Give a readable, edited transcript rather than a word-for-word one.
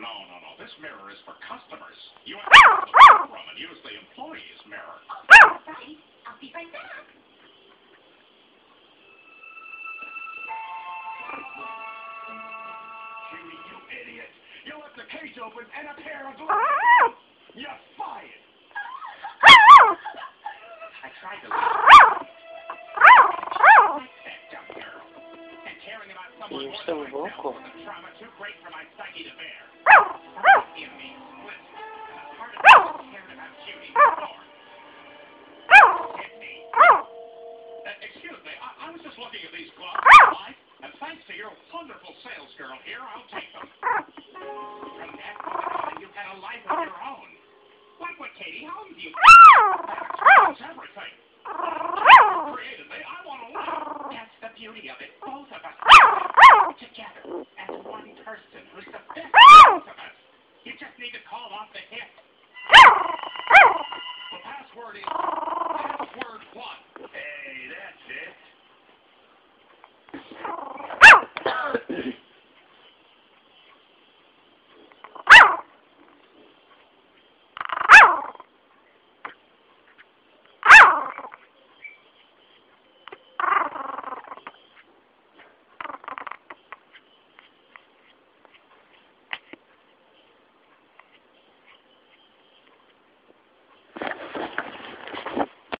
no. This mirror is for customers. You have to go to the bathroom and use the employee's mirror. Right. I'll be right back. Judy, you idiot. You left the cage open and a pair of gloves. You're fired. I tried to leave. That dumb girl. And caring about someone more than myself was a trauma too great for my psyche to bear. In me split. And a part of me was caring about Judy more. Hit me. Excuse me, I was just looking at these gloves. And thanks to your wonderful sales girl here, I'll take them. From that moment on, you had a life of your own. Like what Katie owns you. That's everything. Created me, I want to live. That's the beauty of it. Both of us together as one person who's the best of both of us. You just need to call off the hit.